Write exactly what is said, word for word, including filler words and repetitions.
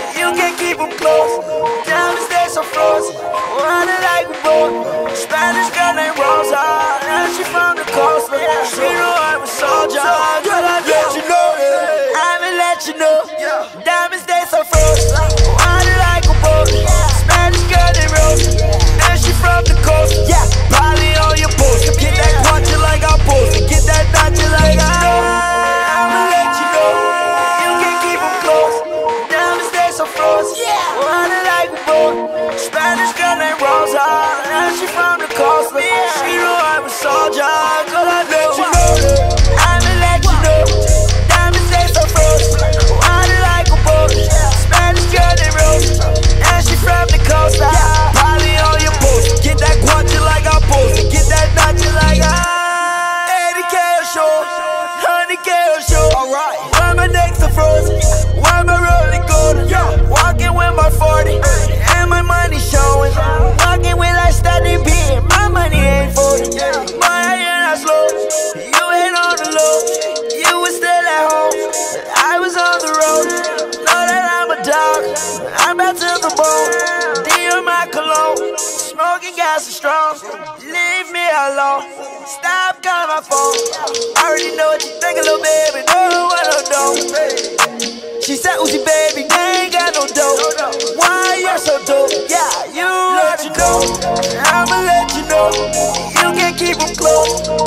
You can't keep them close. Diamonds, they so frozen. Running like a boat. Spanish girl named Rosa, and she from the coast. She know I'm a soldier. Girl, I let you know. I'ma let you know. Diamonds, they so frozen. Running like a boat. Spanish girl named Rosa, and she from the coast. Yeah, probably on your poster. Get that punch like I post. Get that notch like I. I'ma let you know. You can't keep them close. Diamonds, they so frozen. Running like a boat. Spanish girl named Rosa, and she from the coast. She know I'm a soldier. Girl, I let you know. I'ma let you know. Diamonds, they so frozen. Running like a boat. Spanish girl named Rosa, and she from the coast. Probably on your post. Get that punch like I post. Get that notch like I. eighty K a show, one hundred K a show. Alright. Why my necks are frozen? Why my rolling golden? Walking with my forty, and my money showing. Walking with like standing being, my money ain't folding. My ain't not slow, you ain't on the low. You was still at home, I was on the road. Know that I'm a dog, I'm back to the bone. Deal my cologne, smoking gas is strong. Leave me alone, stop calling my phone. I already know what you think, little baby, know what I know. She said, Uzi baby, they ain't got no dough. Why you're so dope? Yeah, you let you know. I'ma let you know. You can't keep them close.